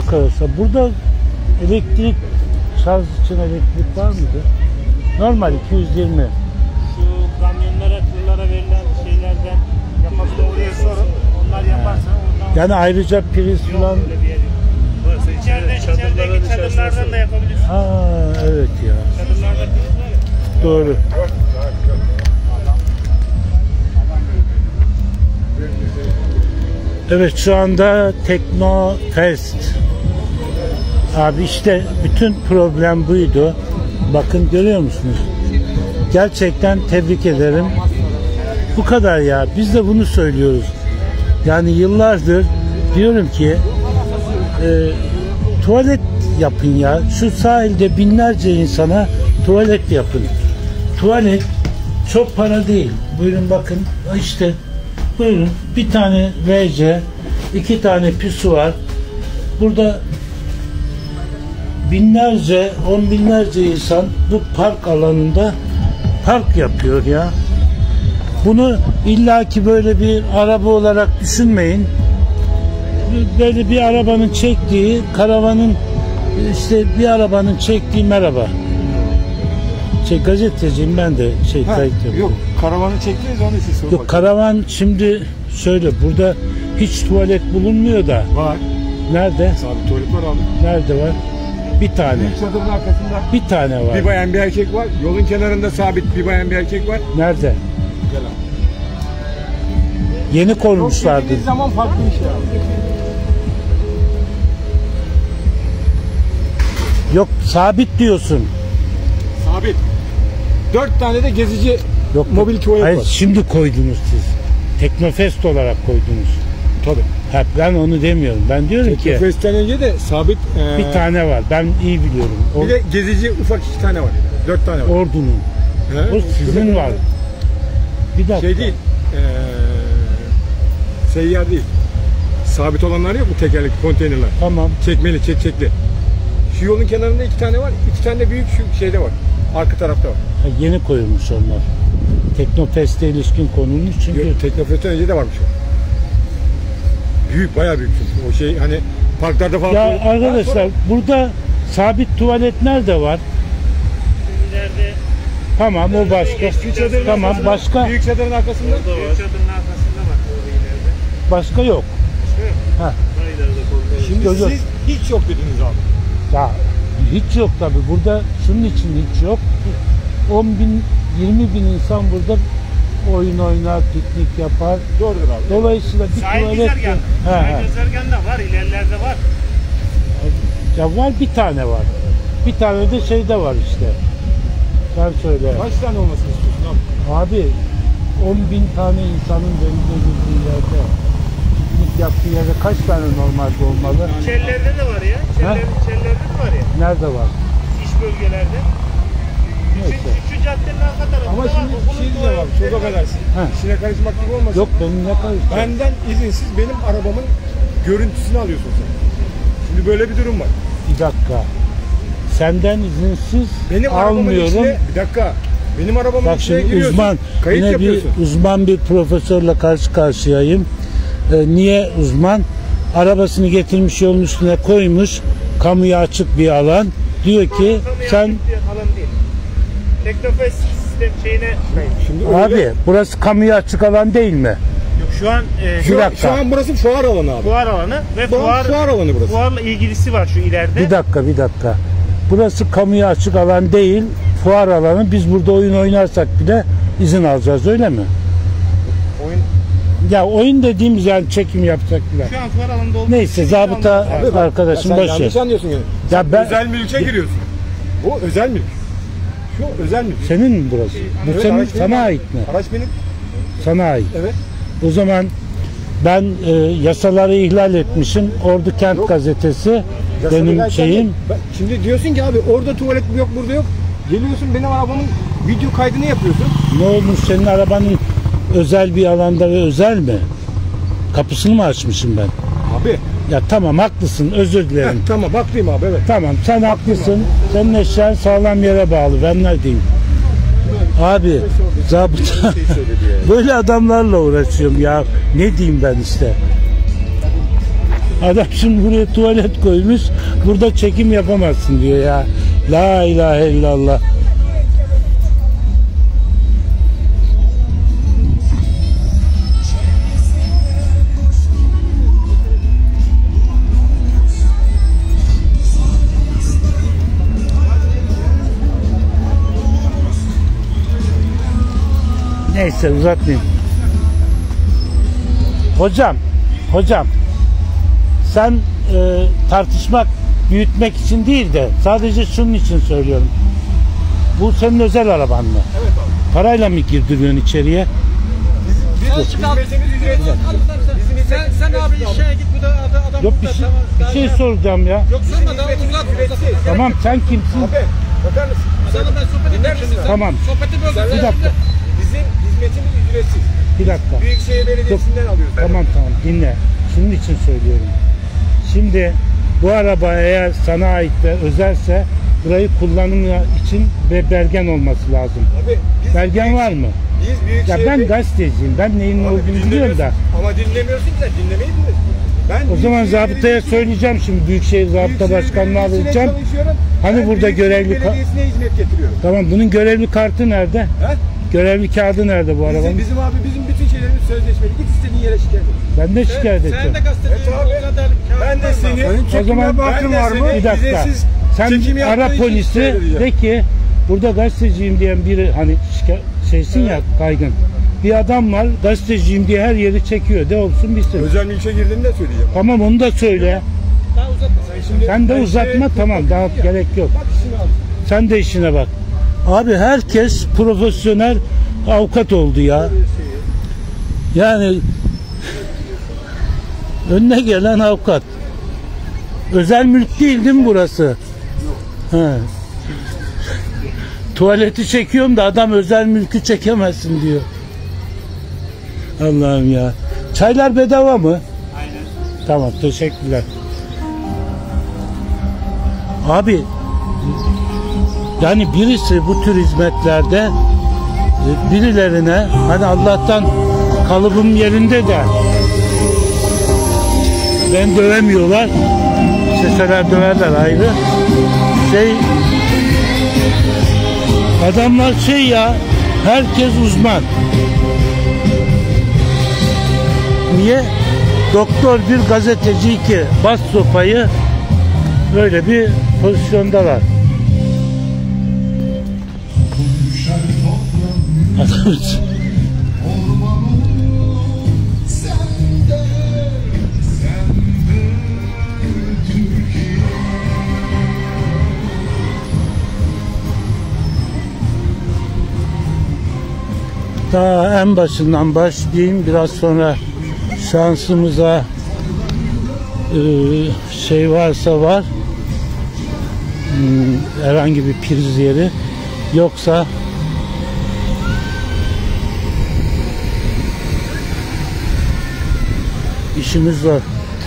arkadaşlar. Burada elektrik, şarj için elektrik var mıdır? Normal 220. Şu kamyonlara, tırlara verilen şeylerden yapabilir diye sorun. Onlar yaparsa ondan... Yani ayrıca priz falan... İçerideki çadırlardan da yapabilirsin. Ha evet ya. Çadırlarda priz var ya. Doğru. Evet, şu anda Teknofest. Abi işte bütün problem buydu. Bakın görüyor musunuz? Gerçekten tebrik ederim. Bu kadar ya. Biz de bunu söylüyoruz. Yani yıllardır diyorum ki tuvalet yapın ya. Şu sahilde binlerce insana tuvalet yapın. Tuvalet çok para değil. Buyurun bakın işte. Buyurun, bir tane WC, 2 tane pisuar. Burada binlerce, on binlerce insan bu park alanında park yapıyor ya. Bunu illaki böyle bir araba olarak düşünmeyin. Böyle bir arabanın çektiği, karavanın işte bir arabanın çektiği merhaba. Gazeteciyim ben de kayıt yapıyorum. Yok, karavanı çektiniz onun için sorun. Yok, karavan şimdi şöyle, burada hiç tuvalet bulunmuyor da. Var. Nerede? Sabit tuvalet var abi. Nerede var? Bir tane. Büyük çadırın arkasında Bir tane var. bir bayan bir erkek var. Yolun kenarında sabit bir bayan bir erkek var. Nerede? Gel abi. Yeni koymuşlardı. Çok zaman farklı bir şey abi. Yok, sabit diyorsun. Sabit. 4 tane de gezici Yok, mobil tuvalet hayır, var. şimdi koydunuz siz. Teknofest olarak koydunuz. Tabii. Ha, ben onu demiyorum. Ben diyorum ki Teknofest'ten önce de sabit bir tane var. Ben iyi biliyorum. bir de gezici ufak 2 tane var. 4 tane var. Ordu'nun. He? O sizin var. Bir dakika. Şey değil. Seyyar değil. Sabit olanlar yok mu, tekerlekli konteynerler? Tamam. Çekmeli, çekli. Şu yolun kenarında 2 tane var. 2 tane de büyük şu şeyde var. Arka tarafta var. Ha, yeni koyulmuş onlar. Teknofest'e ilişkin konulmuş çünkü. Yok, Teknofest'ten önce de varmış o. Büyük, bayağı büyük çünkü. O şey hani parklarda falan. Ya arkadaşlar, burada sabit tuvalet nerede var? İleride Tamam, o başka. Tamam, başka. Büyük çadırın arkasında. büyük çadırın arkasında var orada ileride. Başka yok. Ha. Daha ileride koridor. Şimdi Yok, yok. siz hiç yok dediniz abi. Ya hiç yok tabi. Burada şunun için hiç yok. 10 bin, 20 bin insan burada oyun oynar, piknik yapar. Doğrudur abi. Dolayısıyla bir Sahil tuvalet... güzergahı. He, Sahil he. güzergahında var, ilerlerde var. Ya var, bir tane var. Bir tane de şeyde var işte. Sen söyle. Kaç tane olmasını istiyorsun abi? Abi 10 bin tane insanın denize girdiği yerde, piknik yaptığı yerde kaç tane normalde olmalı? Çellerde de var ya. Çellerde de var ya. Nerede var? İş bölgelerde. Neyse. Şu caddenin arka tarafında Ama var. şimdi bir şey diyeceğim abi. Çok affedersin. He. İşine karışmak gibi olmasın. Yok, benim ne karıştı? Benden izinsiz benim arabamın görüntüsünü alıyorsun sen. Şimdi böyle bir durum var. Bir dakika. Senden izinsiz Benim arabamın almıyorum. içine, bir dakika. Benim arabamın Bak içine şimdi giriyorsun. uzman, Kayıt yine yapıyorsun. bir uzman bir profesörle karşı karşıyayım. Niye uzman? Arabasını getirmiş, yolun üstüne koymuş, kamuya açık bir alan. Diyor ki sen alan değil. Teknofest sistem şeyine Şimdi abi öyle- burası kamuya açık alan değil mi? yok şu an Bir dakika. Şu an burası fuar alanı abi. fuar alanı ve Fuar alanı burası. fuarla ilgilisi var şu ileride. Bir dakika. Burası kamuya açık alan değil, fuar alanı. Biz burada oyun oynarsak bile izin alacağız, öyle mi? Oyun Ya oyun dediğimiz yani çekim yapsak bile. Şu an fuar alanında olduğu Neyse, için zabıta şu an- arkadaşım sen başı. yanlış anlıyorsun yani. Ya ben, Özel mülke giriyorsun. Bu özel mülk. Şu özel mülk. senin mi burası? Bu Evet, senin, araç benim sana abi. ait mi? Araç benim. Sana ait. Evet. O zaman ben yasaları ihlal etmişim. Ordu Kent Yok. Gazetesi Yasalı benim derken şeyim. de- Şimdi diyorsun ki abi orada tuvalet yok, burada yok. Geliyorsun benim arabamın video kaydını yapıyorsun. Ne olmuş, senin arabanın özel bir alanda ve özel mi? Kapısını mı açmışım ben? Abi. Ya tamam, haklısın, özür dilerim. Tamam baktım abi, evet. Tamam, sen haklısın. Senin eşyan sağlam yere bağlı. Ben ne diyeyim? Abi zabıta böyle adamlarla uğraşıyorum ya. Ne diyeyim ben işte. Adam şimdi buraya tuvalet koymuş. Burada çekim yapamazsın diyor ya. La ilahe illallah. Neyse uzatmayayım. Hocam sen tartışmak, büyütmek için değil de sadece şunun için söylüyorum. Bu senin özel araban mı? Evet abi. Parayla mı girdiriyorsun içeriye? Hizmetimiz ücretsiz. Sen abi işe git, bu da adam Yok burada, bir şey soracağım ya. Yok sorma da uzat. Tamam sen kimsin? Abi bakar mısın? Sana ben sohbet edeyim şimdi. Tamam. Sohbeti böldüm. Bir dakika. Bizim hizmetimiz ücretsiz. Bir dakika. Büyükşehir Belediyesi'nden alıyoruz. Tamam dinle. Şunun için söylüyorum. Şimdi bu araba eğer sana ait ve özelse burayı kullanımı için ve belgen olması lazım. Abi biz Belgen var mı? Biz Büyükşehir Ya ben gazeteciyim. Ben neyin Abi, olduğunu biliyorum da. Ama dinlemiyorsun ki sen, dinlemeyi biliyorsun. Ben O zaman Büyükşehir zabıtaya Belediyesi- söyleyeceğim şimdi. Büyükşehir Zabıta Büyükşehir Başkanlığı Belediyesi'ne alacağım. çalışıyorum. Hani Ben burada Büyükşehir görevli Belediyesi'ne hizmet getiriyorum. Tamam bunun görevli kartı nerede? He? Görevli kağıdı nerede bu arabanın? Bizim abi bizim bütün şeylerimiz sözleşmeli. Git istediğin yere şikayet et. Ben de şikayet Sen edeceğim. de gazeteci, Evet abi. o kadar Ben de seni O zaman ben de bir dakika. Sen çekim yaptığın ara için polisi söyleyeceğim. de ki burada gazeteciyim diyen biri hani şeysin ya kaygın. Bir adam var gazeteciyim diye her yeri çekiyor. De olsun bitsin. Özel mülke girdiğini de söyleyeceğim. Tamam onu da söyle. Daha uzatma. Sen de uzatma tamam daha gerek yok. Bak işini al. Sen de işine bak. Abi herkes profesyonel avukat oldu ya. Yani önüne gelen avukat. Özel mülk değil mi burası? He. Tuvaleti çekiyorum da adam özel mülkü çekemezsin diyor. Allah'ım ya. Çaylar bedava mı? Aynen. Tamam teşekkürler. Abi yani birisi bu tür hizmetlerde birilerine hani Allah'tan kalıbım yerinde de ben dövemiyorlar. Seseler döverler ayrı. Adamlar ya herkes uzman. Niye? Doktor bir gazeteci iki bas sopayı böyle bir pozisyondalar. Adam daha en başından başlayayım. Biraz sonra şansımıza şey varsa var. Herhangi bir priz yeri yoksa işimiz zor.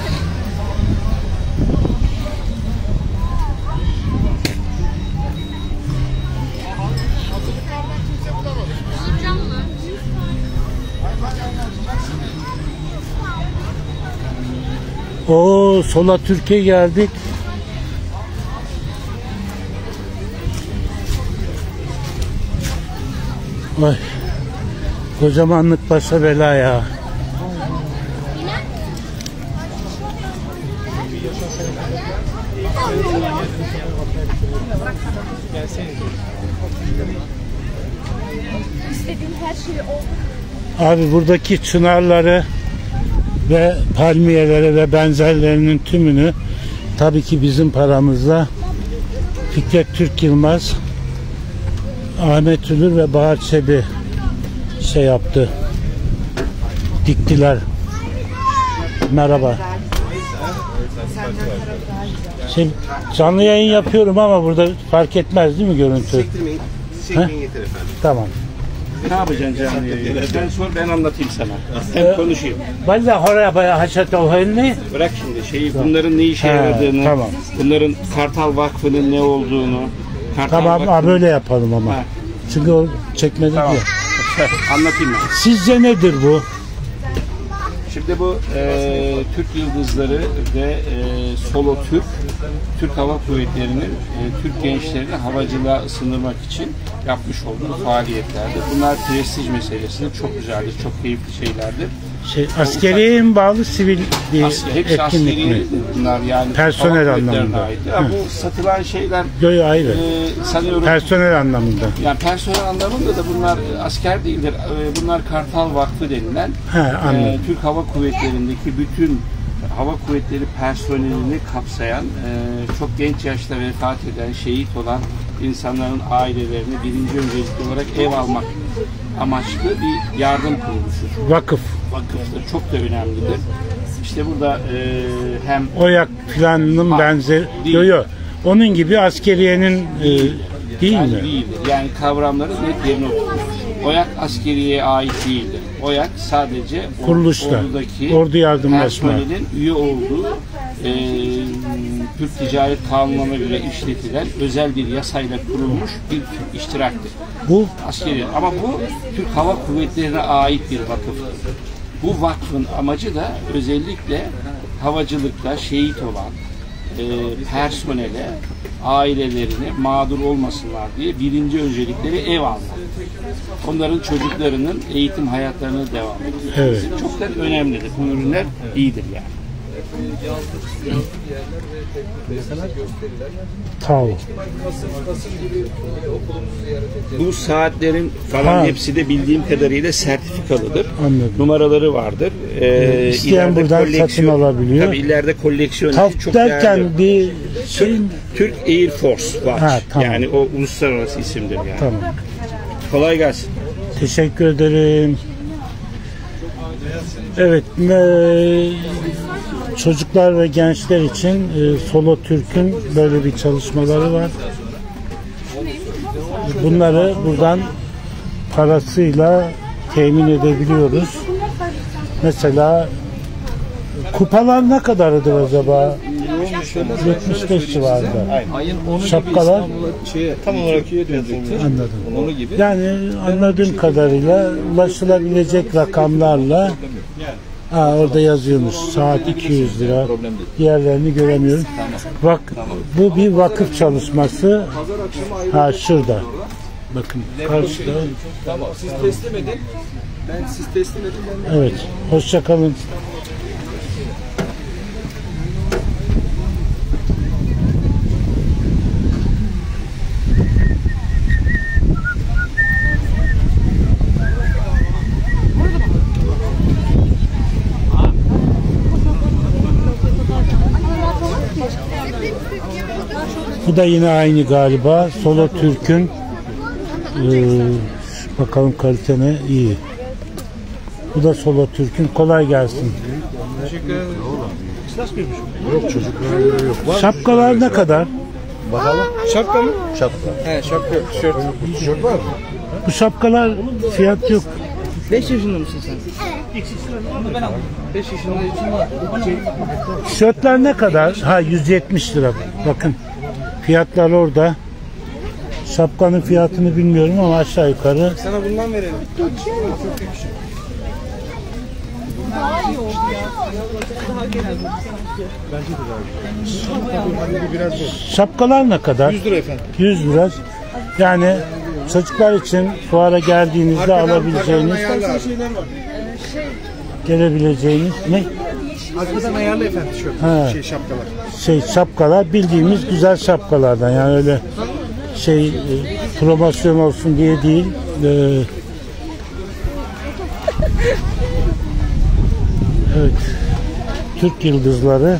O Sola Türkiye geldik. Ay. Kocamanlık başa bela ya. İstediğim her şeyi oldu. Abi buradaki çınarları ve palmiyeleri ve benzerlerinin tümünü tabii ki bizim paramızla Fikret Türk Yılmaz, Ahmet Ülür ve Bahar Çebi şey yaptı. Diktiler. Merhaba. Canlı yayın yapıyorum ama burada fark etmez değil mi görüntü? Çektirmeyin. Çekmeyin yeter efendim. Tamam. Ne yapacaksın canlı yayını? Sen sor ben anlatayım sana. Hem konuşayım. Vallahi oraya bayağı haşat oğulni. Bırak şimdi şeyi bunların ne işe yaradığını, tamam. bunların Kartal Vakfı'nın ne olduğunu. Kartal Tamam Vakfı- böyle yapalım ama. Ha. Çünkü o çekmedi Tamam. diye. Anlatayım ben. Sizce nedir bu? Şimdi bu Türk Yıldızları ve Solo Türk Hava Kuvvetleri'nin Türk gençlerini havacılığa ısındırmak için yapmış olduğu faaliyetlerdir. Bunlar prestij meselesidir. Çok güzeldir, çok keyifli şeylerdir. Askeriye mi bağlı, sivil bir hepsi etkinlik mi? Bunlar yani personel anlamında. Bu satılan şeyler Ayrı. Sanıyorum personel anlamında. Yani personel anlamında da bunlar asker değildir. Bunlar Kartal Vakfı denilen Türk Hava Kuvvetleri'ndeki bütün hava kuvvetleri personelini kapsayan, çok genç yaşta vefat eden, şehit olan insanların ailelerine birinci öncelikli olarak ev almak amaçlı bir yardım kuruluşudur. Vakıftır. Çok da önemlidir. İşte burada hem OYAK planının benzer yok. Onun gibi askeriyenin değil mi? Değildir. Yani kavramları net yerine oturur. OYAK askeriyeye ait değildir. OYAK sadece ordudaki ordu yardımlaşma personelin üye olduğu Türk Ticaret Kanunu'na göre işletilen özel bir yasayla kurulmuş bir iştiraktır. Bu askeri. Ama bu Türk Hava Kuvvetleri'ne ait bir vakıftır. Bu vakfın amacı da özellikle havacılıkta şehit olan personele, ailelerine mağdur olmasınlar diye birinci öncelikleri ev almak. Onların çocuklarının eğitim hayatlarına devam ediyor. Evet. Çok da önemlidir. Bu ürünler iyidir yani. Tamam. Bu saatlerin falan hepsi de bildiğim kadarıyla sertifikalıdır. Anladım. Numaraları vardır. İsteyen buradan satın alabiliyor. Tabii ileride koleksiyon çok derken bir Türk Air Force var. Tamam. Yani o uluslararası isimdir yani. Tamam. Kolay gelsin. Teşekkür ederim. Evet, çocuklar ve gençler için Solo Türk'ün böyle bir çalışmaları var. Bunları buradan parasıyla temin edebiliyoruz. Mesela kupalar ne kadardır acaba? 75 civarında. Şapkalar Tam olarak dönecektir. anladım. Onu gibi. Yani anladığım kadarıyla ulaşılabilecek rakamlarla orada yazıyormuş saat 200 lira. Diğerlerini göremiyorum. Bak, bu bir vakıf çalışması. Şurada. Bakın karşıda. Tamam, siz teslim edin. Siz teslim edin. Evet. Hoşça kalın. Bu da yine aynı galiba. Solo Türk'ün bakalım kalite ne? İyi. Bu da Solo Türk'ün. Kolay gelsin. Teşekkür ederim. Yok çocuklar yok. Şapkalar ne kadar? Bakalım. Şapka mı? Şapka. Şapka yok. Tişört. Tişört var mı? Bu şapkalar fiyat yok. 5 yaşında mısın sen? Evet. 5 yaşında için var. Tişörtler ne kadar? 170 lira. Bakın. Fiyatlar orada. Şapkanın fiyatını bilmiyorum ama aşağı yukarı. Sana bundan verelim. Şapkalar ne kadar? 100 lira efendim. 100 lira. Yani çocuklar için fuara geldiğinizde alabileceğiniz, gelebileceğiniz ne? Arkadan ayarlı efendim tişört. Şapkalar. Şapkalar bildiğimiz güzel şapkalardan, yani öyle promosyon olsun diye değil. Evet. Türk Yıldızları.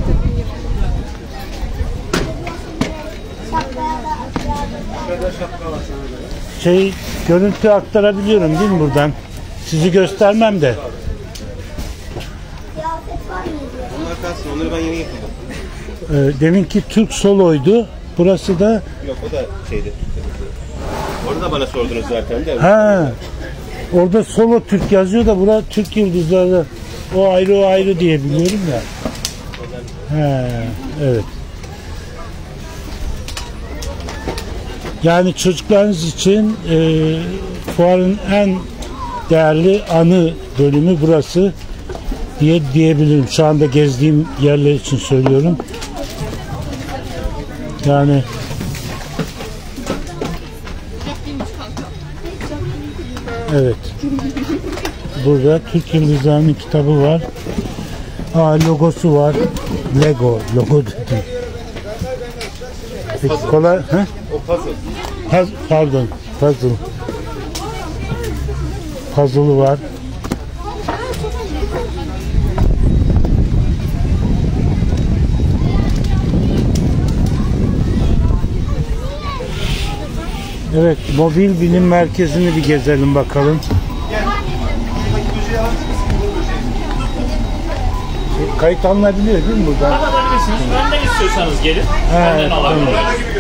Görüntü aktarabiliyorum değil mi buradan? Sizi göstermem de. Onlar kalsın, onları ben yeni getirdim. Deminki Türk Solo'ydu. Burası da Yok, o da şeydi. Orada bana sordunuz zaten de. Orada Solo Türk yazıyor da burada Türk Yıldızları. O ayrı diye biliyorum ya. Evet. Yani çocuklarınız için fuarın en değerli anı bölümü burası. diyebilirim. Şu anda gezdiğim yerler için söylüyorum. Yani evet. Burada Türk Yıldızları'nın kitabı var. Logosu var. Logo dedim. Peki kolay. He? O puzzle. Pardon. Puzzle'ı var. Evet, mobil bilim merkezini bir gezelim bakalım. Kayıt alınabiliyor değil mi burada? Alabilirsiniz. Önden istiyorsanız gelin. Önden alabilirsiniz.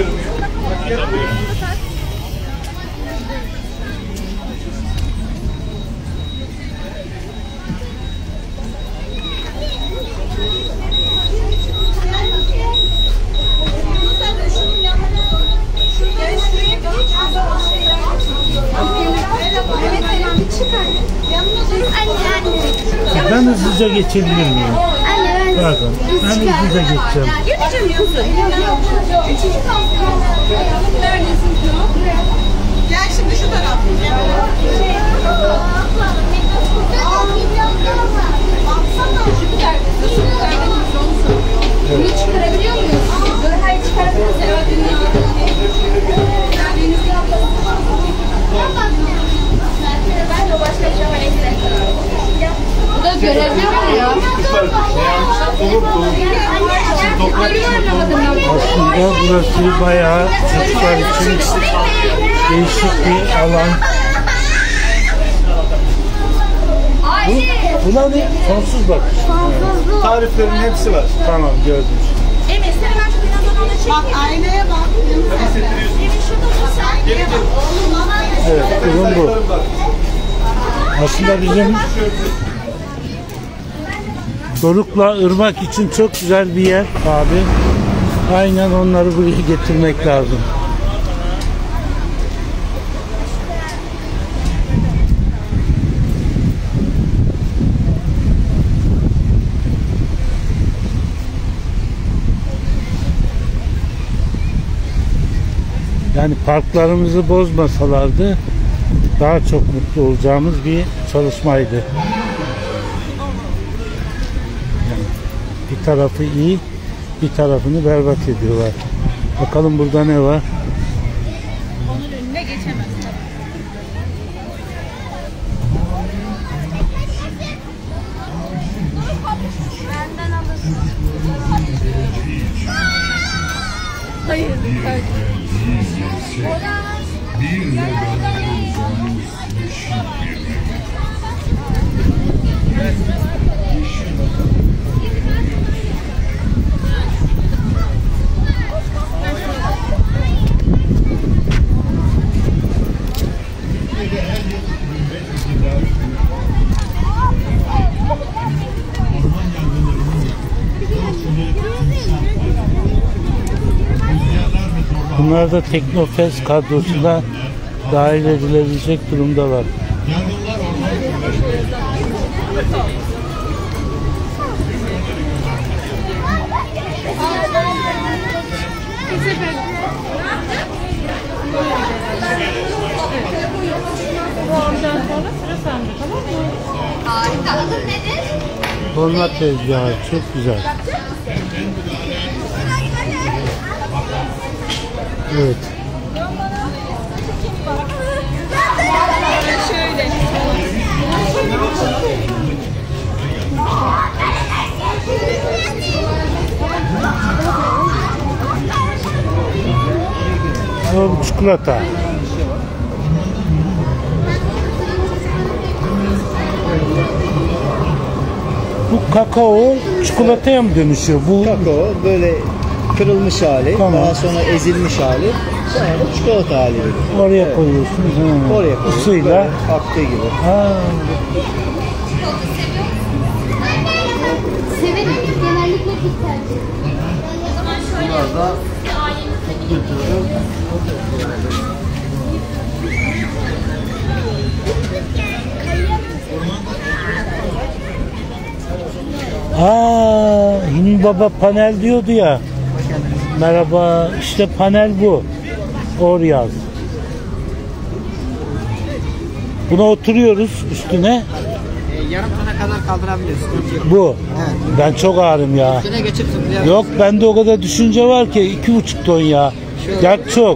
Ben hızlıca geçebilir miyim? Pardon. Ben hızlıca geçeceğim. Gel şimdi şu tarafa. Baksana şu yerde. Bunu çıkarabiliyor muyuz? Hayır çıkarabiliriz. Ben de başka bir şey var. Bu da görebiliyor mu ya? Aslında burası bayağı çocuklar için değişik bir alan. Buna ne? Sonsuz bakış. Tariflerin hepsi var. Tamam gördüm. Emir sen hemen şu birazdan onu çek. Bak aynaya bak. Emir şurada dursa aynaya bak. Evet, ürün bu. Aslında bizim Doruk'la Irmak için çok güzel bir yer abi. Aynen onları buraya getirmek lazım. Yani parklarımızı bozmasalardı daha çok mutlu olacağımız bir çalışmaydı. Yani bir tarafı iyi, bir tarafını berbat ediyorlar. Bakalım burada ne var? Onun önüne geçemez. Benden alırsın. Hayır. Bunlar da Teknofest kadrosuna dahil edilebilecek durumdalar. Harika. Adı nedir? Forma tezgahı çok güzel. Evet. Şöyle. Bu çikolata. Bu kakao çikolataya mı dönüşüyor? Bu Kakao böyle kırılmış hali, Tamam. daha sonra ezilmiş hali, sonra da çikolata hali veriyor. oraya koyuyorsunuz. Ha. Oraya koyuyoruz. Isıyla. Böyle aktığı gibi. Ha. Severim. Genellikle bir tercih. O zaman şöyle yapalım. Size ailenize bir Hilmi Baba panel diyordu ya. Merhaba, işte panel bu. Oryaz. Buna oturuyoruz üstüne. Yarım tona kadar kaldırabiliyorsun. Bu. Ben çok ağrım ya. Üstüne geçip zıplayabiliyorsun. Yok, bende o kadar düşünce var ki 2,5 ton ya. Dert çok.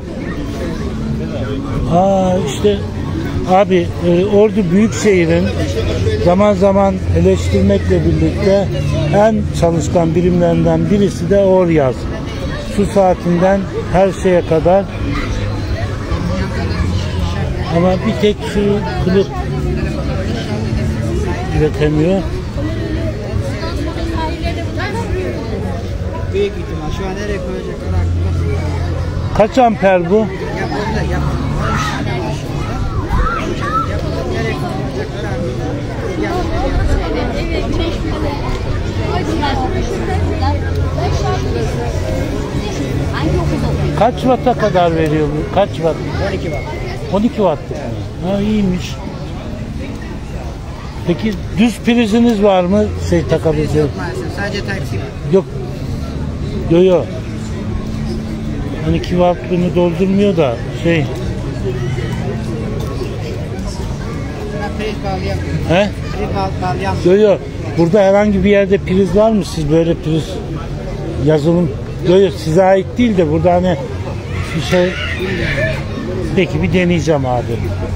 İşte abi Ordu Büyükşehir'in zaman zaman eleştirmekle birlikte en çalışkan birimlerinden birisi de Oryaz. Su saatinden her şeye kadar. Ama bir tek şu kılıf üretemiyor. Büyük ihtimal. Şu an nereye koyacaklar aklımda. Kaç amper bu? Nereye koyacaklar Kaç watt'a kadar veriyor bu? Kaç watt? 12 watt. 12 watt'lık mı? İyiymiş. Peki düz priziniz var mı? Takabileceğiniz? Yok maalesef. Sadece Type-C var. Yok. Yok. 12 watt'ını doldurmuyor da Ben priz bağlayamıyorum. He? Priz bağlayamıyorum. Yok. Burada herhangi bir yerde priz var mı? Siz böyle priz yazılım. Yok, size ait değil de burada hani bir şey. Peki bir deneyeceğim abi.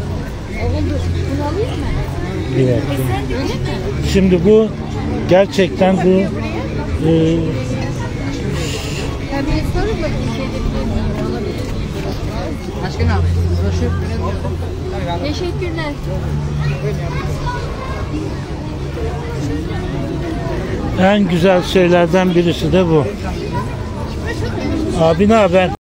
Bir dakika. Şimdi bu gerçekten bu Başka ne yapayım? Broşür. Teşekkürler. en güzel şeylerden birisi de bu. Abi ne haber?